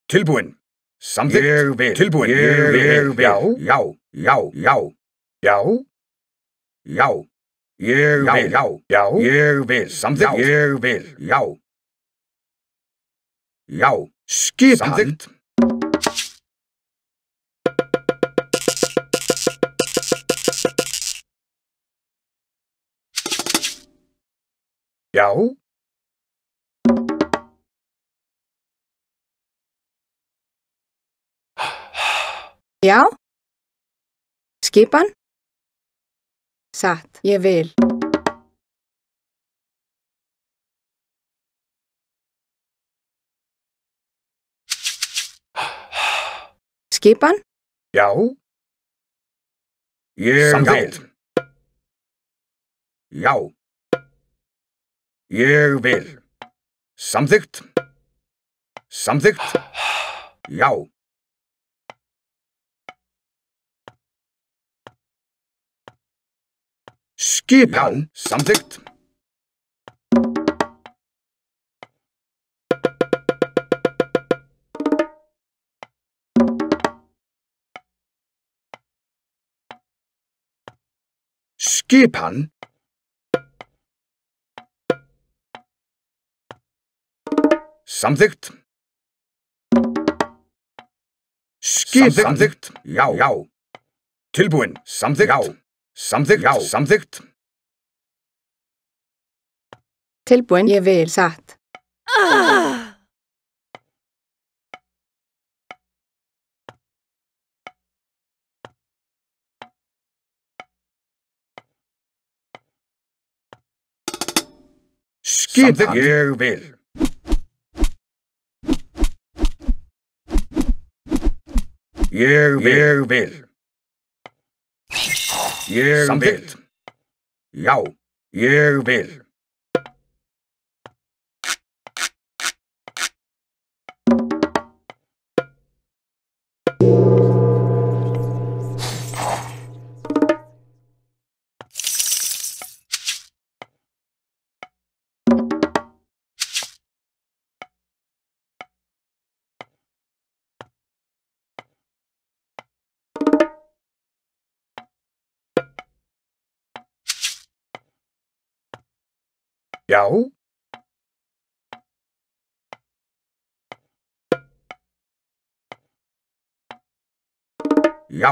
Tilbúin. Samþykkt. Ég vil. Tilbúin. Ég vil. Já. Já. Já. Ég vil. Já. Ég vil. Samþykkt. Ég vil. Já. Já. Skipan. Samþykkt. Já. Já. Skipan. Satt. Ég vil. Skipan. Já. Ég vil. Já. Ég vil. Samþykkt. Samþykkt. Já. Skipan. Samþykkt. Skipan. Samþykkt. Skipan. Samþykkt. Já. Já. Tilbúin. Samþykkt. Já. Samþykkt. Já. Samþykkt. Tilbúin. Ég vil. Satt. Skipan. Ég vil. Ég vil. Ég vil. Já. Ég vil. Já. Já.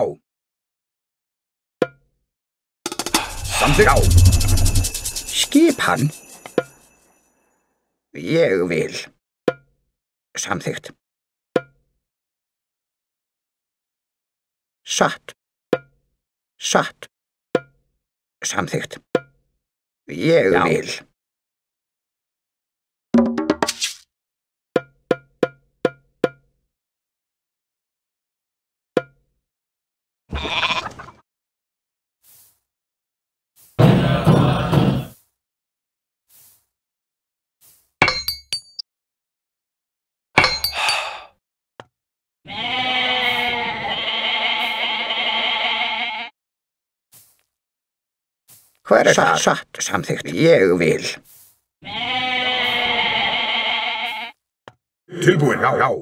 Samþykkt. Já. Skipan. Ég vil. Samþykkt. Satt. Satt. Samþykkt. Ég vil. Hver það? Satt. Samþykkt. Ég vil. Tilbúin. Já. Já.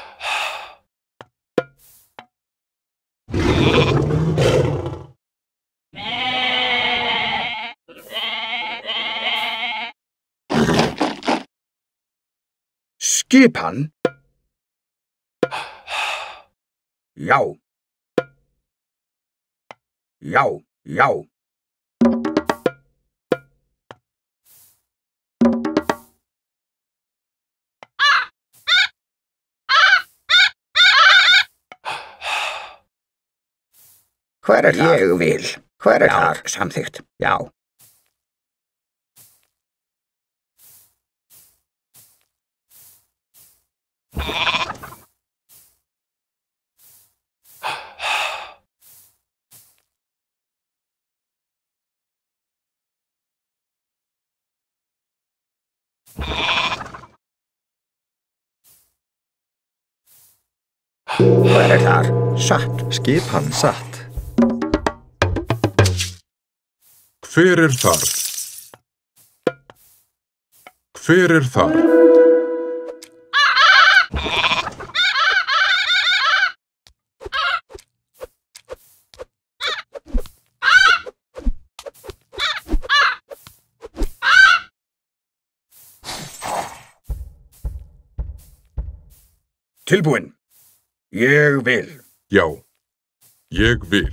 Skipan. Já. Já. Já. Hver það? Ég vil. Hver það? Samþykkt. Já. Hver það? Satt. Skipan satt. Hver þar? Hver þar? Tilbúin. Ég vil. Já. Ég vil.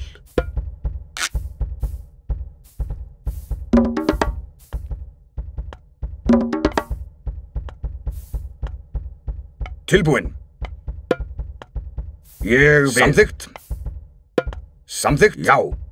Tilbúin. Ég vil. Samþykkt. Samþykkt. Já.